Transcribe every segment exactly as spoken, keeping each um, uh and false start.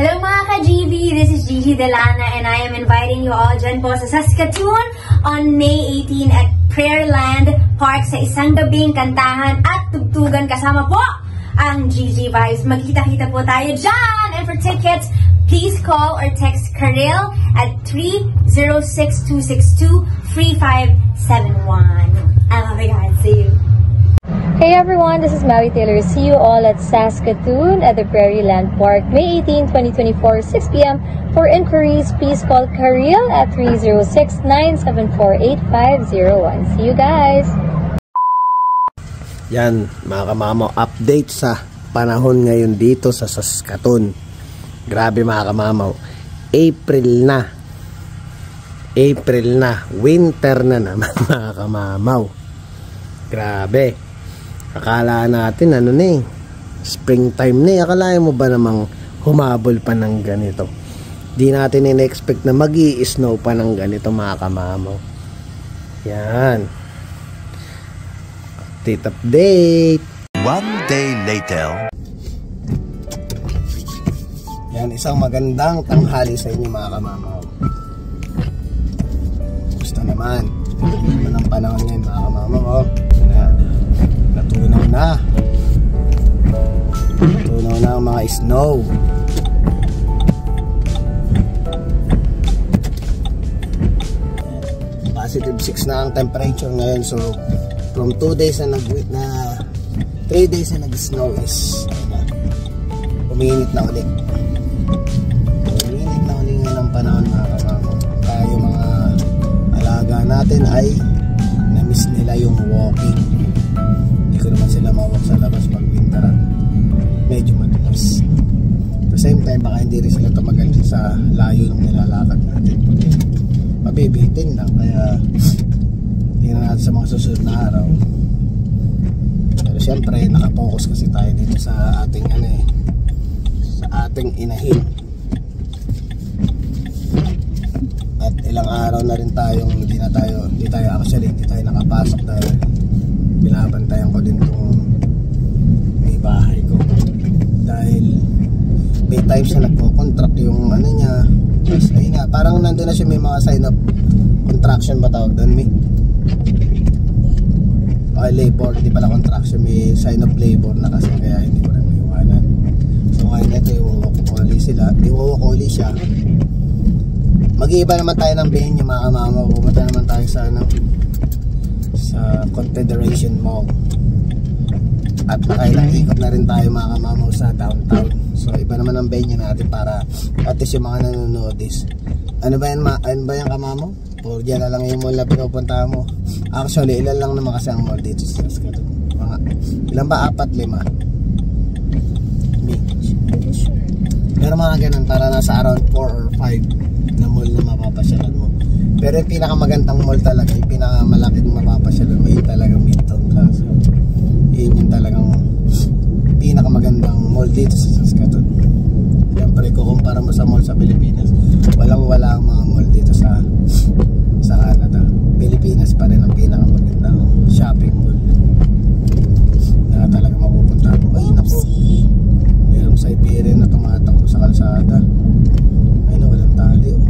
Hello mga ka-G V, this is Gigi Delana and I am inviting you all dyan po sa Saskatoon on May eighteenth at Prairieland Park sa isang gabing kantahan at tugtugan kasama po ang Gigi Vibes. Magkita-kita po tayo dyan! And for tickets, please call or text Karel at three zero six two six two three five seven one. I love you guys. See you! Hey everyone, this is Maui Taylor. See you all at Saskatoon at the Prairieland Park, May eighteenth, twenty twenty-four, six p m For inquiries, please call Karel at three zero six nine seven four eight five zero one. See you guys! Yan, mga kamamaw, update sa panahon ngayon dito sa Saskatoon. Grabe mga kamamaw, April na. April na. Winter na naman mga kamamaw. Grabe. Akala natin ano na eh, springtime na eh. Akala mo ba namang humabol pa ng ganito? Di natin in-expect na mag-i-snow pa ng ganito mga kamamaw. Yan. Update update. One day later. Yan, isang magandang tanghali sa inyo mga kamamaw. Gusto naman. Ito naman ang panahon ngayon mga kamamaw. Oh. Yan. Natunaw na. Natunaw na ang mga snow. Positive six na ang temperature ngayon. So from two days na nag na three days na nag-snow is umiinit na ulit. Umiinit na ulit ngayon ang panahon mga kamamaw. Kaya yung mga alaga natin ay na-miss nila yung walking. Hindi ko naman sila mawak sa labas pag winter at medyo madulas. At the same time, baka hindi rin sila tumagal sa layo ng nilalakad natin. Mabibitin lang, kaya tingnan natin sa mga susunod na araw. Pero syempre, nakapokus kasi tayo dito sa ating ano eh, sa ating inahin. At ilang araw na rin tayong hindi na tayo, hindi tayo actually, hindi tayo nakapasok dahil binabantayan ko din itong may bahay ko dahil may times na nagpo-contract yung ano niya. Yes, ayun nga, parang nandun na siya, may mga sign up contraction ba tawag doon, may okay, labor, hindi pala contraction, may sign up labor na kasi kaya hindi ko rin maiwanan. So ngayon ito, iwawak ko uli sila, iwawak ko uli siya. Mag-iiba naman tayo ng bihin yung mga kamama. Pumunta naman tayo sa ano, sa Confederation Mall. At nakailang ikot na rin tayo mga kamama sa downtown. So iba naman ang venue natin para at least yung mga nanonood is ano ba yan, ma ano ba yan kamama? O dyan na lang yung mall na pinupunta mo. Actually ilan lang naman kasi ang mall dito sa Saskatoon. Mga ilan ba? Apat, lima? Pero mga ganun, para nasa around four or five na mall na mapapasyalan mo. Pero yung pinakamagandang mall talaga, yung pinakamalaking mapapasyalan mo, yung talagang Midtown Plaza. Yun yung talagang pinakamagandang mall dito sa Saskatoon. Siyempre, kukumpara mo sa mall sa Pilipinas, walang wala ang mga mall dito sa sa Canada. Pilipinas pa rin ang pinakamagandang shopping mall na talaga mapupunta mo. Ay, naku, mayroong Siberian na tumatakbo sa kalsada. Ay na, walang tali oh.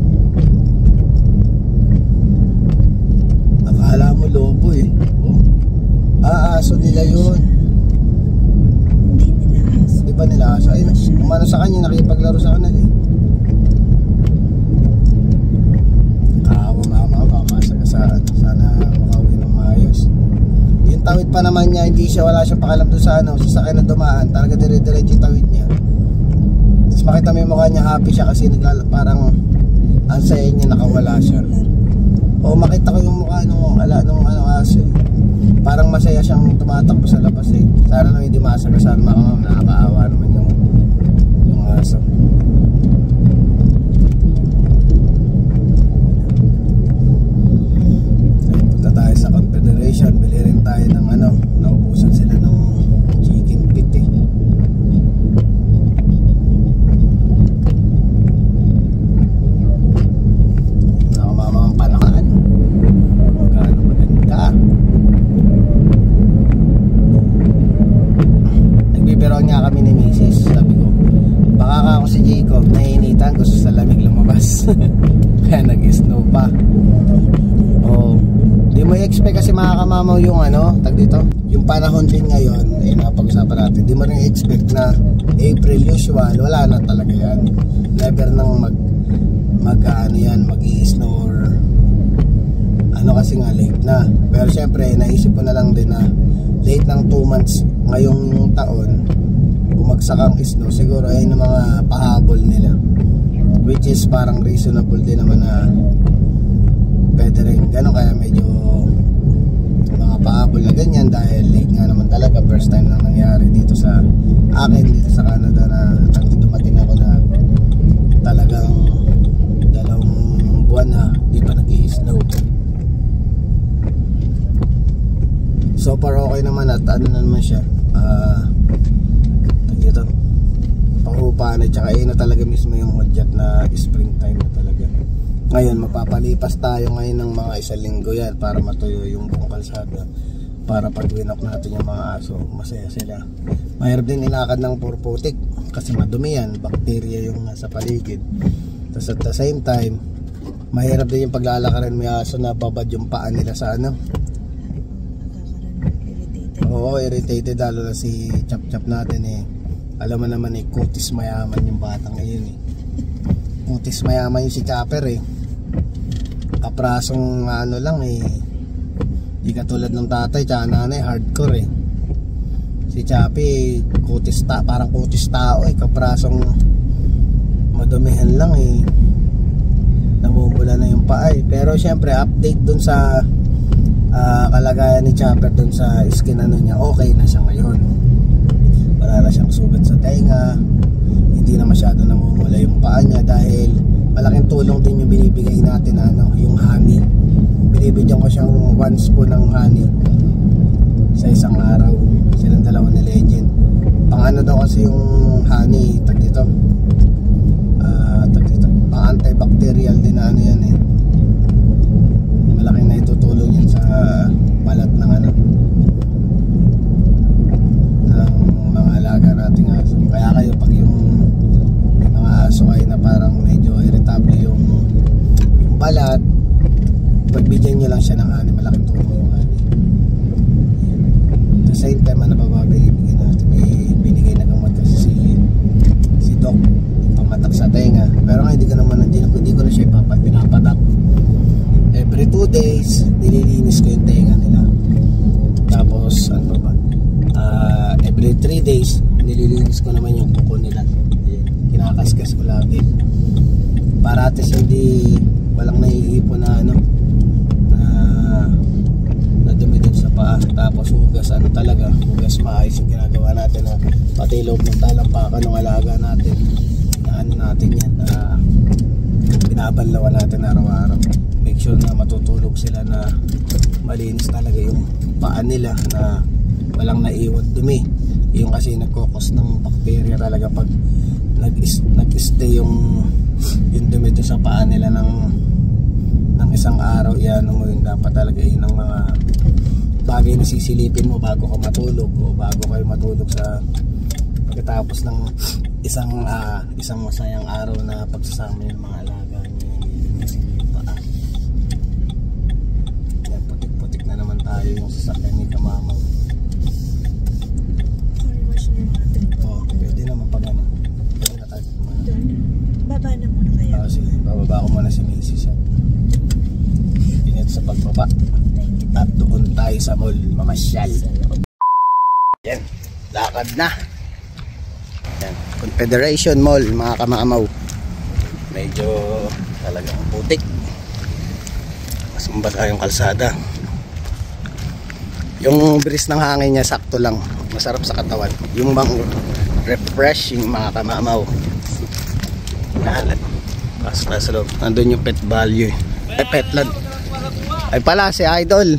Akala mo lobo eh oh. Ah, aso nila yun. Hindi nila aso. Di ba nila aso? Ay, umano sa kanya, nakipaglaro sa kanila eh. Kawa mama, mamasagasaan. Sana makauwi ng maayos. Yung tawid pa naman niya, hindi siya, wala siyang pakalam doon sa ano, sa sakyan na dumaan. Talaga dire-diretso yung tawid niya. Tapos makita mo yung mukha niya, happy siya kasi naglala, parang ang saya niya, nakawala siya. O makita ko yung mukha nung ala nung ano aso eh. Parang masaya siyang tumatakbo sa labas eh. Sana nang hindi masagasaan mga kamam, nakakaawa naman yung yung aso. Punta tayo sa Confederation, bili rin tayo ng ano, naubusan sila ng chicken pit eh. Nakamamang panakaan. Magkano maganda. Nagbibiro nga kami ni Missus. Sabi ko, Baka ako si Jacob, naiinitan, gusto sa lamig lumabas. Kaya nag-snow pa. Oh, di mo i-expect kasi makakamamaw yung ano, tag dito. Yung panahon din ngayon, eh napag-usapan natin. Di mo rin i-expect na April usual, wala na talaga yan. Never nang mag mag ano yan, mag-i-snow or ano kasi nga late na. Pero syempre, naisip ko na lang din na late ng two months ngayong taon, bumagsak ang snow. Siguro ay ng mga pahabol nila, which is parang reasonable din naman na pwede rin gano'n. Kaya medyo mga pahabol na ganyan dahil late nga naman talaga. First time lang nangyari dito sa akin, dito sa Canada, na tanto dumating ako na talagang dalawang buwan na di pa nag-i-snow. So far okay naman at ano na naman siya, ah uh, dito pang-upahan at saka yun na talaga mismo yung hudyat na springtime na talaga. Ngayon mapapalipas tayo ngayon ng mga isang linggo yan para matuyo yung buong kalsada, para pag winok natin yung mga aso masaya sila. Mahirap din ilakad ng purputik kasi madumi yan, bakterya yung nasa paligid. Tapos at the same time mahirap din yung paglalakarin may aso na babad yung paa nila sa ano. Oo, irritated, lalo na si Chap Chap natin eh. Alam mo naman eh, kutis mayaman yung batang iyon eh. Kutis mayaman yung si Chopper eh. Kaprasong ano lang eh, di katulad ng tatay tsaka nanay, hardcore eh. Si Chappy kutis ta, parang kutis tao eh, kaprasong madumihan lang eh, namumula na yung paa eh. Pero syempre update dun sa Uh, kalagayan ni Chopper dun sa skin ano niya, okay na siya ngayon. Wala na siyang sugat sa tenga, hindi na masyado namumula yung paa niya dahil malaking tulong din yung binibigay natin ano, yung honey. Binibigyan ko siyang one spoon ng honey sa isang araw. Silang dalawa ni Legend. Pang ano daw kasi yung honey, tag dito uh, tag dito pang antibacterial din na ano yan eh. Malaking na itutulong yan sa balat ng ano, ng mga alaga nating aso. Kaya kayo pag yung may mga aso kayo na parang medyo irritable yung, yung balat, pagbigyan nyo lang siya ng honey, malaking tulong yung honey. At the same time, ano pa ba binibigyan natin? May binigay na gamot kasi si si Doc, pamatak sa tenga. Pero nga hindi ko naman, hindi, hindi ko na siya pinapatak. Every two days nililinis ko yung tenga nila. Tapos ano ba, uh, every three days nililinis ko naman yung kuko nila. Kinakaskas ko lagi para at least hindi walang naiipon na ano na, na dumi dun sa paa. Tapos hugas ano talaga, hugas maayos yung ginagawa natin na pati loob ng talampakan ng alaga natin na ano natin yan, na binabanlawan natin araw-araw. Make sure na matutulog sila na malinis talaga yung paa nila, na walang naiwan dumi. Yung kasi nagkokos ng bakterya talaga pag nag-stay yung yung dumi doon sa paa nila ng ng isang araw. Yan mo yung dapat talaga yun ng mga bagay na sisilipin mo bago ka matulog o bago kayo matulog sa pagkatapos ng isang uh, isang masayang araw na pagsasama yung mga alaga niyo. Tayo yung sasakyan ni Kamamaw. Car wash na natin po. Oo, pwede naman pag ano. Pwede na tayo. Baba na muna kaya. Oo, sige. Bababa ko muna si Macy's. Ingat sa pagbaba. At doon tayo sa mall, mamasyal. Yan, lakad na. Yan, Confederation Mall, mga Kamamaw. Medyo talagang putik. Mas mabasa yung kalsada. Yung bris ng hangin niya sakto lang, masarap sa katawan. Yung bang refreshing, mga Kamamaw. Nahalan. Pasok na sa loob. Nandun yung pet value. Ay, Petland. Ay pala, si Idol.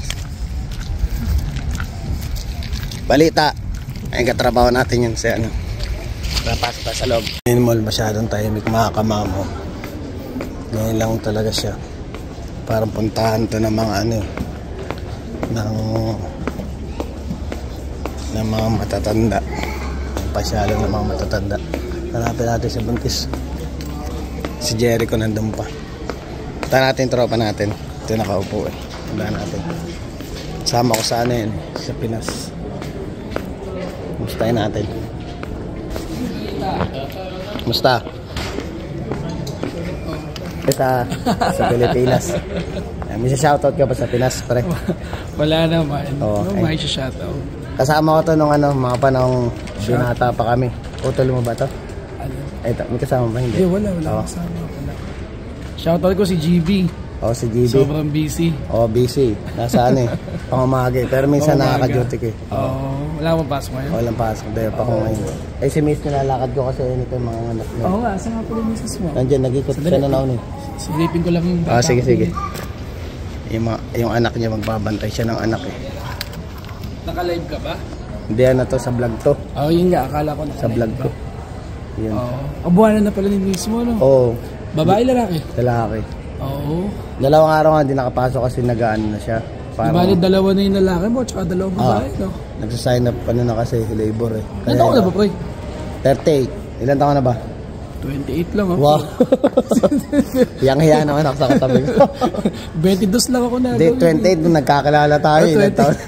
Balita. Ay, katrabaho natin yun sa ano. Pasok na sa loob. Yung mall masyadong tahimik, mga Kamamaw. Ngayon lang talaga siya. Parang puntahan to ng mga ano, ng ng mga matatanda, pasyalan ng mga matatanda. Hanapin natin si Buntis. Si Jericho nandun pa. Punta natin tropa natin. Ito nakaupo eh. Punta natin. Sama ko sa ano yun, sa Pinas. Mustahin natin. Musta? Sa, sa Pilipinas. May shoutout ka pa sa Pinas, pre? Wala naman. Oo, No, ay. may shoutout. Kasama ko to nung ano, mga panahong binata pa kami. Putol mo ba to? Ano? Ay, ito, may kasama ba? Hindi. Hindi, wala, wala. Oo. Kasama wala. Shoutout ko si G B. Oo, si G B. Sobrang busy. Oo, busy. Nasa ano eh, pangumagi. Pero minsan Pangumaga. nakaka-duty ko eh. Oo. Wala akong pasok ngayon. Walang pasok. Dahil pa ko ngayon. Eh, si Miss nilalakad ko kasi yun ito yung mga anak niya. Oo nga, saan nga pala yung misis mo? Nandiyan, nag-ikot siya na naon eh. Silipin ko lang yung Ah, sige, ko. sige. Yung, mga, yung anak niya, magbabantay siya ng anak eh. Naka-live ka ba? Hindi, ano to, sa vlog to. Oo, yun nga. Akala ko naka-live Sa vlog ba? to. Yun. Oo. Kabuhanan na pala ni miss mo, no? Oo, Babae, lalaki? lalaki. Oo. Dalawang araw nga, hindi nakapasok kasi nag-ano na siya. Di bali, dalawa na yung lalaki mo, tsaka dalawang babae, no? Nagsasign up, ano na kasi, labor eh. Ilan taon ka na ba, pre? thirty-eight. Ilan taon ka na ba? twenty-eight lang, oh. Wow. Hiyang-hiya naman ako sa katabi ko. twenty-two lang ako na. Hindi, twenty-eight nung nagkakalala tayo. Oh, Ilan twenty. taon?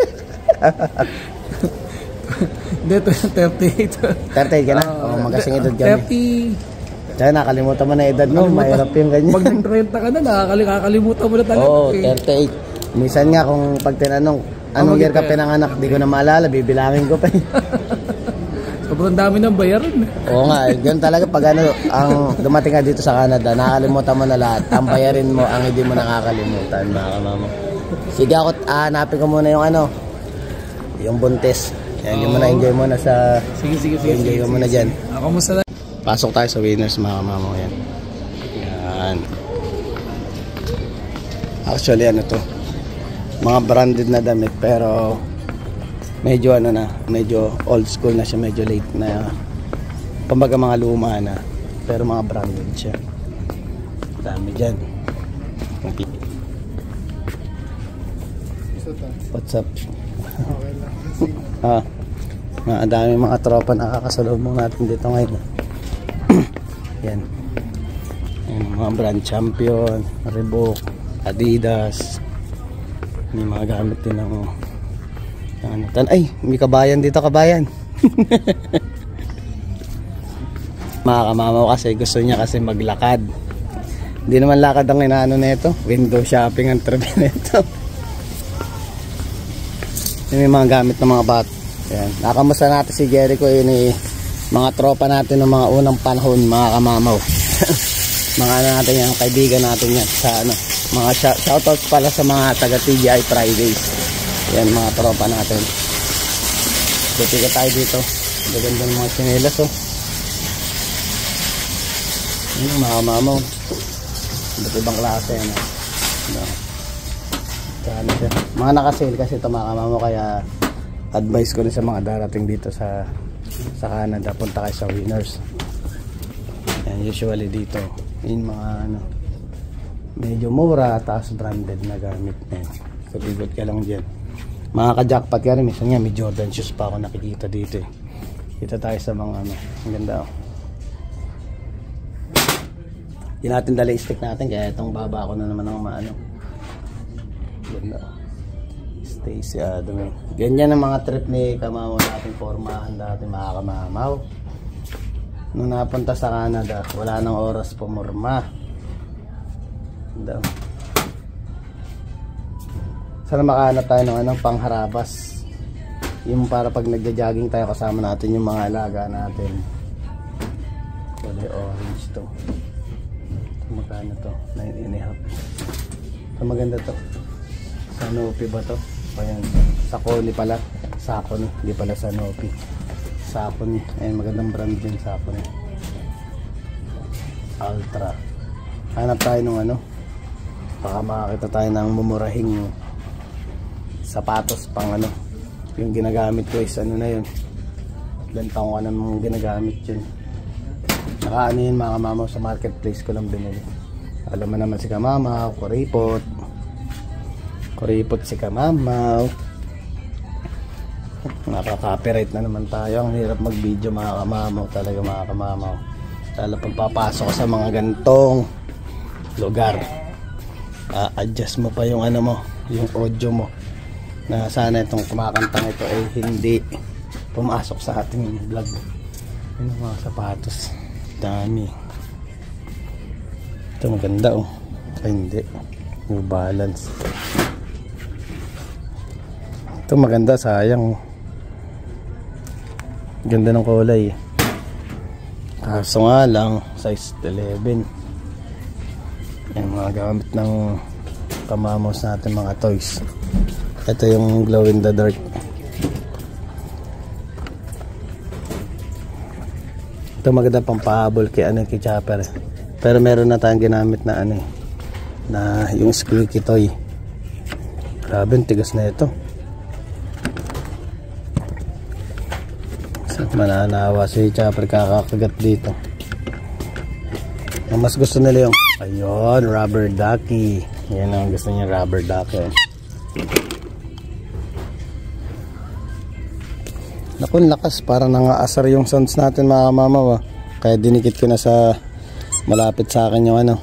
Hindi, thirty-eight. thirty-eight ka na? Oo, magkasing edad kami. thirty. Kaya nakalimutan mo na edad mo, mahirap yung ganyan. Pag nag-renta ka na, nakakali- nakakalimutan mo na talaga. Oo, eh. thirty-eight. Minsan nga kung pag tinanong, anong Oh, year ka okay. pinanganak, di ko na maalala, bibilangin ko pa eh. Sobrang dami ng bayaran. Oo nga, eh, yun talaga pag ano, ang dumating ka dito sa Canada, nakakalimutan mo na lahat. Ang bayarin mo, ang hindi mo nakakalimutan, mga kamamo. Sige ako, ah, hanapin ko muna yung ano, yung Buntis. Yan, yung muna enjoy mo na sa, Sige, sige, sige. enjoy sige, ko muna sige, dyan. sige. Ako mo sa... Pasok tayo sa winners, mga kamamo. Yan. Yan. Actually, ano to, mga branded na damit, pero medyo ano na, medyo old school na siya, medyo late na, kumbaga mga luma na, pero mga branded siya. Dami dyan. What's up? ah, mga dami mga tropa nakakasalubong natin dito ngayon. Yan. Yan, mga brand champion, Reebok, Adidas. May mga gamit din ng ano, tan ay, may kabayan dito, kabayan. Mga kamamaw kasi gusto niya kasi maglakad. Hindi naman lakad ang inaano nito, window shopping ang trip nito. May mga gamit ng mga bat. Yan. Nakamusta natin si Jericho, yun eh, mga tropa natin ng mga unang panahon, mga kamamaw. Mga ano natin yan, kaibigan natin yan sa ano, mga shoutouts pala sa mga taga T G I Fridays. Yan, mga tropa natin. Titika tayo dito. Gaganda ng mga sinelas, oh. Yan, mga kamamaw. Ba't ibang klase yan, oh. No. Ano siya. Mga nakasale kasi ito, mga kamamaw, kaya advice ko rin sa mga darating dito sa sa Canada, punta kayo sa Winners. Yan, usually dito yung mga ano, medyo mura, tapos branded na gamit na yun. So bigot ka lang dyan. Mga ka-jackpot ka rin, minsan nga may Jordan shoes pa ako nakikita dito eh. Kita tayo sa mga ano, ang ganda, oh. Hindi natin dali stick natin, kaya itong baba ko na naman ng maano. Ganda, oh. Stacy Adamo. Ganyan ang mga trip ni Kamamaw natin, formahan dati, mga kamamaw. Nung napunta sa Canada, wala nang oras pumurma. Ganda. Sana makahanap tayo ng anong pangharabas. Yung para pag nagja-jogging tayo, kasama natin yung mga alaga natin. Kulay orange to. Magkano to? nine and a half. So maganda to. Sanopi ba to? Ayan, Sakoni pala. Sakoni, hindi pala Sanopi. Sakoni. Ayan, magandang brand din Sakoni. Ultra. Hanap tayo ng ano. Baka makakita tayo ng mumurahing sapatos pang ano. Yung ginagamit ko is ano na yun. Ilan taong ka namang ginagamit yun. Nakaano yun, mga kamamaw, sa marketplace ko lang binili. Alam mo naman si Kamamaw, kuripot. Kuripot si Kamamaw. Nakaka-copyright na naman tayo. Ang hirap mag-video mga kamamaw. Talaga mga kamamaw. Lalo pag papasok sa mga gantong lugar. Uh, adjust mo pa yung ano mo, yung audio mo. Na sana itong kumakantang ito ay hindi pumasok sa ating vlog. Yung mga sapatos. Dami. Ito maganda oh. Ay hindi. New Balance. Ito maganda, sayang. Ganda ng kulay. Kaso nga lang, size eleven. Yan mga gamit ng kamamos natin, mga toys. Ito yung glow in the dark. Ito maganda pang pahabol kay ano, kay Chopper. Pero meron na tayong ginamit na ano eh, na yung squeaky toy. Grabe, tigas na ito. So, mananawa si Chopper kakakagat dito. Ang mas gusto nila yung ayun, rubber ducky. Yan ang gusto niya, rubber ducky. Naku, lakas, para nangaasar yung sounds natin mga kamamaw ah. Kaya dinikit ko na sa malapit sa akin yung ano.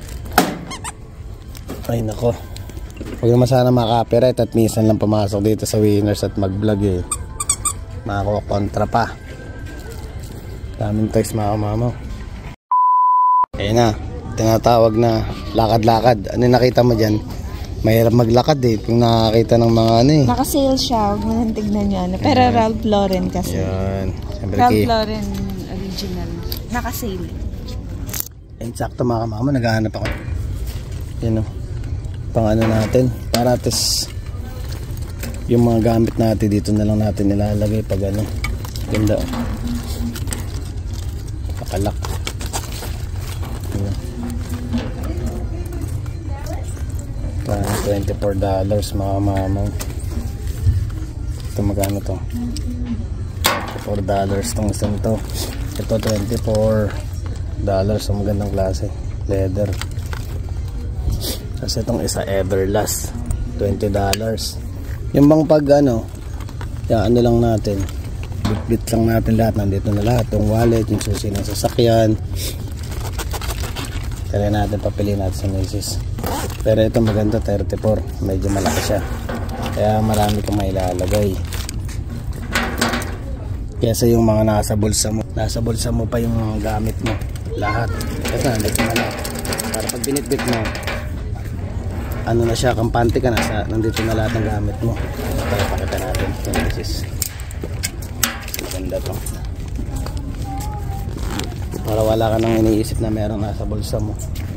Ay nako, huwag naman sana maka-copyright at minsan lang pumasok dito sa Winners at mag-vlog eh. Makakontra pa. Daming toys mga kamamaw. Ayun na, tinatawag na lakad-lakad. Ano nakita mo dyan? Mahirap maglakad eh kung nakakita ng mga ano eh. Naka-sale siya, huwag mo nang tignan nyo. Pero Ayan. Ralph Lauren kasi. Yan. Siyempre Ralph kay Lauren original. Naka-sale. insakto mga kamama, naghahanap ako. Yan o. Pang ano natin. Para atis yung mga gamit natin dito na lang natin nilalagay pag ano. Ganda o. Pakalak. Yan. twenty-four dollars mga mama. Ito magkano to? twenty-four dollars tong isang to. Ito twenty-four dollars. So magandang klase, leather. Kasi itong isa Everlast, twenty dollars. Yung bang pag ano, yan ano lang natin, bit-bit lang natin lahat. Nandito na lahat, yung wallet, yung susi ng sasakyan. Kaya natin papiliin natin sa Macy's. Pero ito maganda, thirty-four. Medyo malaki siya. Kaya marami kang mailalagay. Kesa yung mga nasa bulsa mo. Nasa bulsa mo pa yung mga gamit mo. Lahat. Ito, nandito na lang. Para pag binitbit mo, ano na siya, kampante ka na. Sa, nandito na lahat ng gamit mo. Para pakita natin. Ito, this is maganda to. Para wala ka nang iniisip na meron nasa bulsa mo.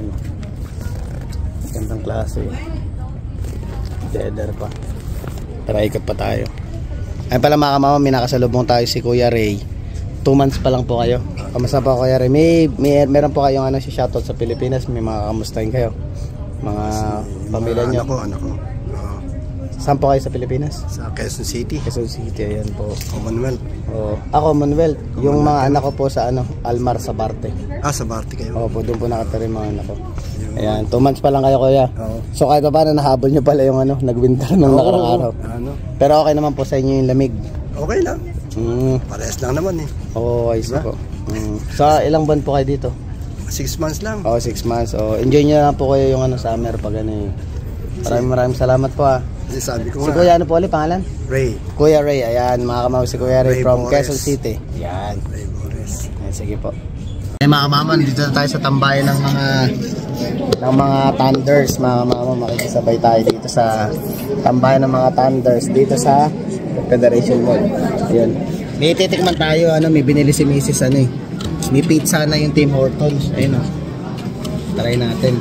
Gandang klase. Leather pa. Tara, ikot pa tayo. Ay pala mga kamama, may nakasalubong tayo si Kuya Ray. two months pa lang po kayo. Kamusta po Kuya Ray? May, may, meron po kayong ano, si shoutout sa Pilipinas. May mga kamustahin kayo? Mga pamilya nyo? Anak ko, anak ko. Uh, Saan po kayo sa Pilipinas? sa Quezon City. Quezon City, ayan po. Commonwealth. Oh, ako, Manuel. Yung mga anak ko po sa ano, Almar sa Barte. Ah, sa Barte kayo. Opo, doon po nakatira yung mga anak ko. Ayan, two months pa lang kayo Kuya. Oo. So kahit pa paano nahabol nyo pala yung ano, nag-winter ng nakarang araw. Ano? Pero okay naman po sa inyo yung lamig. Okay lang. Mm. Parehas lang naman eh. Oo, ayos po. Mm. Sa ilang buwan po kayo dito? Six months lang. Oo, six months. Oh, enjoy nyo na po kayo yung ano, summer pag ano eh. Maraming maraming salamat po ah. Kasi sabi ko Si nga, Kuya ano po ulit pangalan? Ray. Kuya Ray, ayan, mga kamaw si Kuya Ray, Ray from Boris. Quezon City. Ayan. Ray Boris. Ayan, sige po. Eh mga kamama, dito na tayo sa tambayan ng mga ng mga Thunders. Mga kamama, makikisabay tayo dito sa tambayan ng mga Thunders dito sa Federation Mall. Ayan. May titikman tayo, ano, may binili si Missus ano eh. May pizza na yung Tim Hortons. Ayun o. Try natin.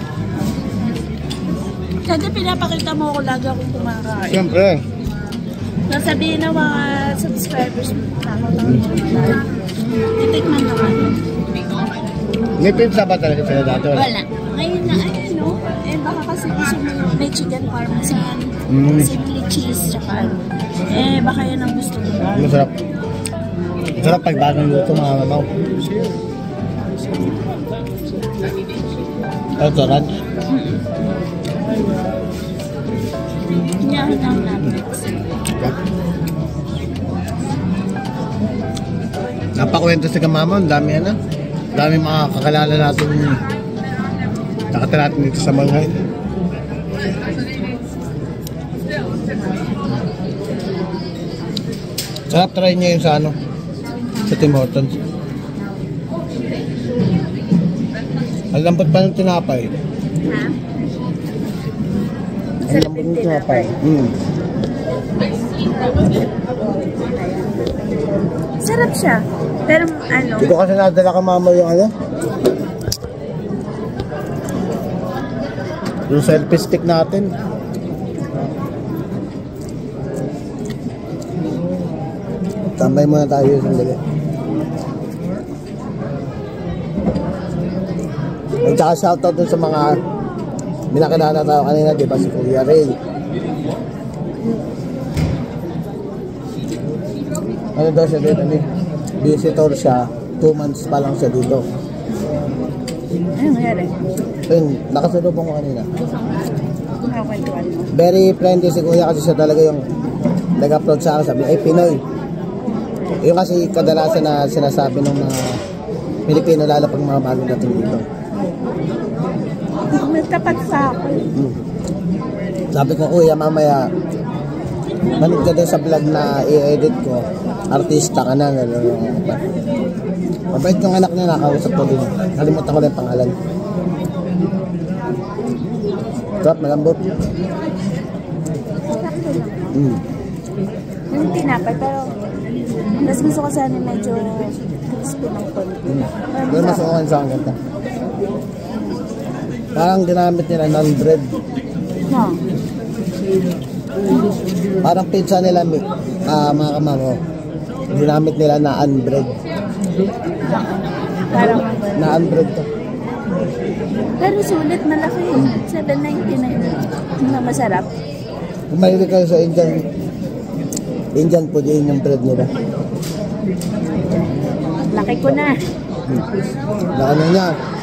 Kasi pinapakita mo ako lagi akong kumakain. Siyempre. Nasabihin ng mga subscribers mo na titikman naman. May pizza ba talaga sila dati? Wala. Ngayon na, ayun no. Eh baka kasi gusto mo yung may chicken parmesan, Mm. simply cheese, tsaka ano. Eh baka yan ang gusto mo. Masarap. Masarap pag bagong luto mga mamaw. Ito, ranch. Hinyahan lang natin. Napakwento si Kamama, ang dami ano. Dami mga kakalala natin. Nakata natin dito sa mall ngayon. Sarap try niya yun sa ano, sa Tim Hortons. Ang lambot pa ng tinapay. Ha? Ang lambot ng tinapay. Mm. Sarap siya. Pero ano, Hindi ko kasi nadala ka mama yung ano. Yung selfie stick natin. Tambay muna tayo sandali. At saka shoutout dun sa mga binakilala tayo kanina, di ba? Si Kuya Ray. Ano daw siya dito? Ano? Visitor siya. Two months pa lang siya dito. ano nangyari? Ayun, nakasalubong ko kanina. Nakakwentuhan mo. Very friendly si Kuya kasi siya talaga yung nag-upload sa akin. Sabi, ay Pinoy. Yung kasi kadalasan na sinasabi ng mga Pilipino lalo pag mga bagong dating dito. May tapat sa akin. Hmm. Sabi ko, Kuya, mamaya manood ka din sa vlog na i-edit ko. Artista ka na. Mabait yung anak niya, nakausap ko din. Nalimutan ko lang yung pangalan. Sarap, malambot. Hmm. Yung tinapay, pero mas gusto ko sana medyo crispy ng konti. Pero mas okay sa akin ganda. Parang ginamit nila non-bread. No. Parang pizza nila, uh, mga kamamo. Ginamit nila na unbread. Parang Na unbread to. pero sulit, malaki. seven ninety-nine na masarap. Kung mahilig kayo sa Indian, Indian food, yun yung bread nila. Laki ko na. Na ano niya?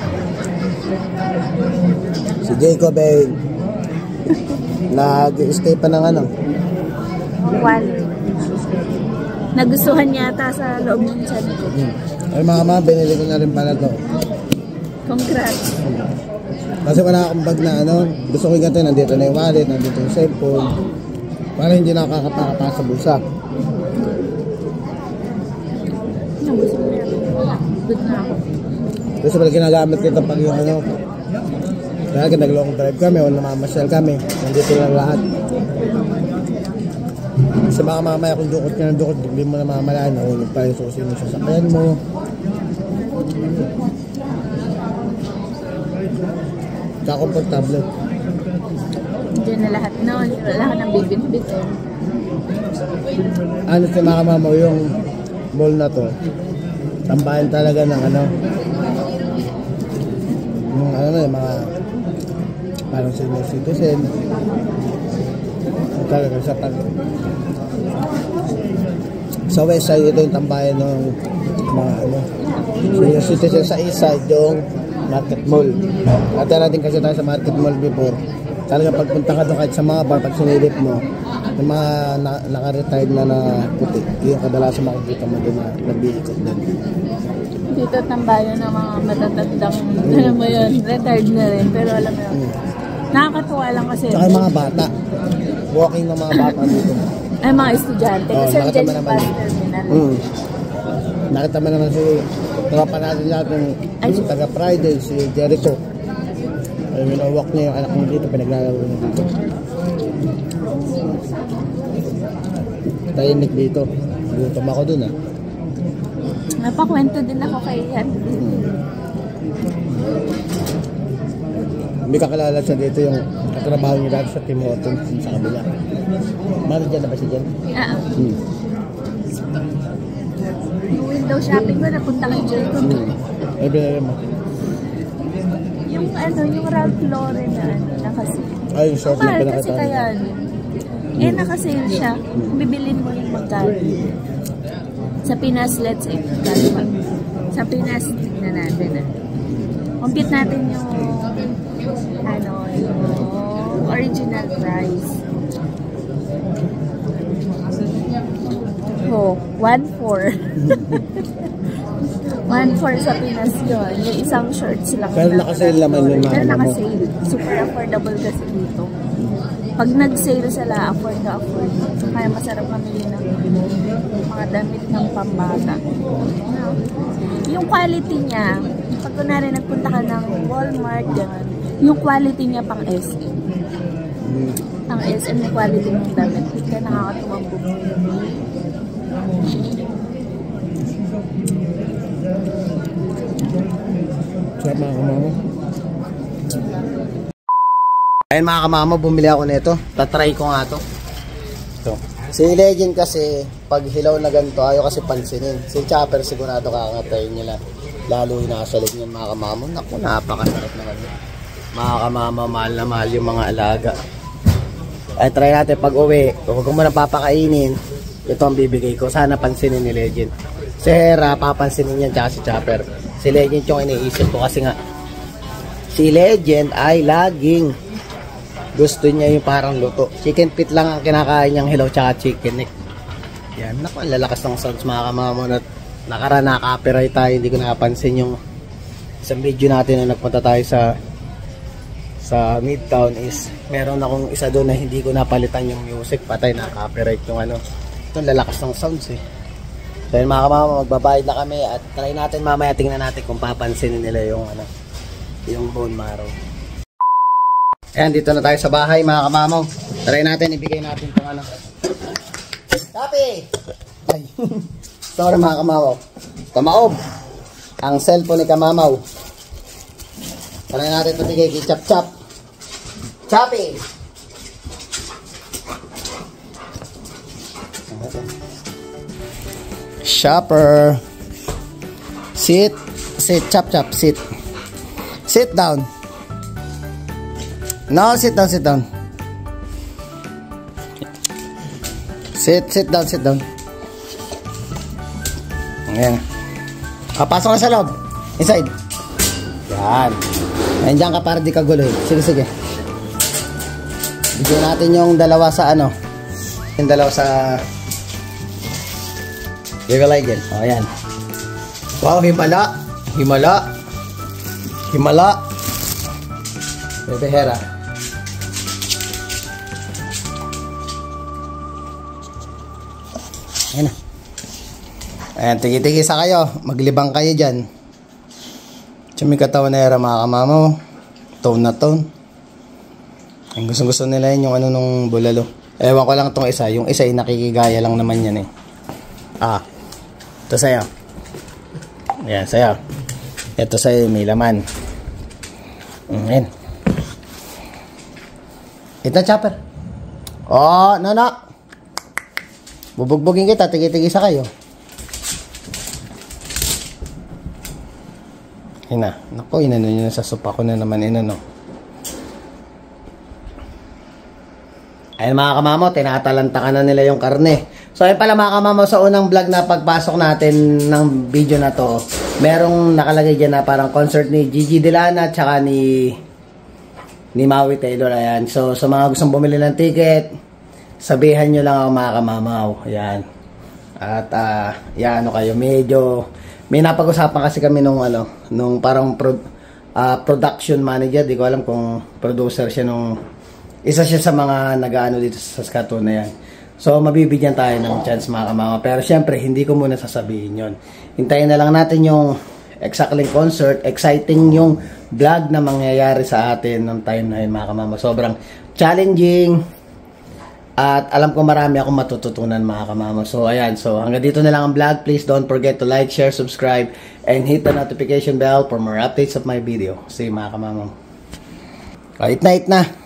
Si Jacob ay nag-stay pa ng ano. One. Nagustuhan yata sa loob ng tiyan ko. Ay mga mama, binili ko na rin pala to. Congrats. Kasi wala akong bag na ano, gusto ko yung ganito, nandito na yung wallet, nandito yung cellphone. Para hindi nakakapakapa sa bulsa. Nagustuhan mo yan. Good na ako. Kasi pala ginagamit nito pag yung ano. Kaya nag-long drive kami o namamasyal kami. Nandito lang lahat. Kasi baka mamaya kung dukot ka ng dukot, hindi mo na mamalaan. Nahulog pa yung susi mo sa sasakyan mo. Kaya komportable. Hindi na lahat noon. Wala ka nang bibit-bitin. Ano si mga mama yung mall na to? Tambahan talaga ng ano. Yung ano na yung mga parang senior citizen. Talaga sa pag sa west side, ito yung tambayan ng mga ano senior citizen. Sa east side yung market mall. At natin kasi tayo sa market mall before. Talaga pagpunta ka doon kahit sa mga bar, pag sinilip mo yung mga na, naka-retired na na puti, yung kadalasan makikita mo doon na nag-iikot doon. Dito tambayan ng mga matatandang, alam mo yun, retired na rin. Pero alam mo yun, Hmm. nakakatuwa lang kasi. Tsaka yung mga bata, walking ng mga bata dito. Ay, mga estudyante. Oo, Kasi nakita dyan mo yung naman. bus terminal. Mm. Nakita mo naman si tropa natin lahat ng si taga Friday, si Jericho. Ay, minawalk niya yung anak mo dito, pinaglalaro niya dito. Tahimik dito. Gutom ako dun ah. Napakwento din ako kay yan. May kakilala siya dito yung katrabaho niya dati sa Tim Hortons sa kabila. Mari dyan na ba siya dyan? Ah, Hmm. yung window shopping ko, napunta kay Jericho. Hmm. Ay, binili mo. Yung ano, yung Ralph Lauren na ano, nakasale. Ay, yung short na Mahal kasi pinakita. kaya ano. Eh, nakasale siya. Bibilin mo yung magkano. Sa Pinas, let's say, magkano. Sa Pinas, tignan natin ah. Compute natin yung ano, yung original price. Oh, one four. one four sa Pinas yun. Yung isang shorts lang. Pero nakasale naman yung mga Pero ano mo. nakasale. Super affordable kasi dito. Pag nag-sale sila, afford na afford. Kaya masarap mamili ng mga damit ng pambata. Yung quality niya, pag kunwari nagpunta ka ng Walmart, gano'n, yung quality niya pang S M. Ang S M na quality ng damit. Kaya nakakatuwang bumili. Sarap mga kamamo. Ayun mga kamamo, bumili ako nito. Tatry ko nga to. Ito. Si Legend kasi, pag hilaw na ganito, ayaw kasi pansinin. Si Chopper sigurado kakatayin nila. Lalo yung nakasalig niyan mga kamamo. Naku, napakasarap na ganito. Mga kamamo, mahal na mahal yung mga alaga. Ay, try natin pag uwi. Kung mo na papakainin, ito ang bibigay ko. Sana pansinin ni Legend. Si Hera, papansinin niyan, tsaka si Chopper. Si Legend yung iniisip ko kasi nga, si Legend ay laging gusto niya yung parang luto. Chicken feet lang ang kinakain niyang hilaw tsaka chicken neck. Yan, naku, ang lalakas ng sounds mga kamamo. At nakara na-copyright tayo, hindi ko napansin yung isang video natin na nagpunta tayo sa sa Midtown is meron akong isa doon na hindi ko napalitan yung music, patay na copyright yung ano. Ito lalakas ng sounds eh. So yun mga kamama, magbabayad na kami at try natin mamaya, tingnan natin kung papansinin nila yung ano, yung bone marrow. Ayan, dito na tayo sa bahay mga kamamo. Try natin, ibigay natin itong ano. Tapi! Ay, sorry mga kamamo. Kamaob ang cellphone ni Kamamaw. Try natin ito bigay kay Chap Chap. Chappy! Shopper. Sit. Sit. Chap Chap. Sit. Sit down. No, sit down. Sit down. Sit. Sit down. Sit down. Ayan. Ah, pasok na sa loob. Inside. Yan. Nandiyan ka para di ka guloy. Sige, sige. Bigyan natin yung dalawa sa ano. Yung dalawa sa Gigalay dyan. O, ayan. Wow, himala. Himala. Himala. Bebe Hera. Ayan na. Ayan, tigi-tigi sa kayo. Maglibang kayo dyan. Tsumi katawan na Hera mga kamamo. Tone na tone. Ang gusto-gusto nila yun yung ano nung bulalo. Ewan ko lang itong isa. Yung isa ay nakikigaya lang naman yan eh. Ah. Ito sa'yo. Ayan, sa'yo. Ito sa'yo, may laman. Ayan. Ito, Chopper. Oh, no, no. Bubugbugin kita. Tigi-tigi sa kayo. Ina. Naku, inano nyo sa sopa ko na naman. Inano. Ayun mga kamamo, tinatalanta ka na nila yung karne. So ayun pala mga kamamo, sa unang vlog na pagpasok natin ng video na to, merong nakalagay dyan na parang concert ni Gigi Delana at saka ni ni Maui Taylor. Ayan. So sa mga gustong bumili ng ticket, sabihan nyo lang ako mga kamamaw. Ayan. At uh, yan, ano kayo, medyo may napag-usapan kasi kami nung ano, nung parang pro, uh, production manager, di ko alam kung producer siya nung isa siya sa mga nag-ano dito sa Saskatoon na yan. So, mabibigyan tayo ng chance mga kamama. Pero syempre, hindi ko muna sasabihin yon. Hintayin na lang natin yung exactly concert. Exciting yung vlog na mangyayari sa atin ng time na yun mga kamama. Sobrang challenging. At alam ko marami akong matututunan mga kamama. So, ayan. So, hanggang dito na lang ang vlog. Please don't forget to like, share, subscribe, and hit the notification bell for more updates of my video. See you mga kamama. Right night na.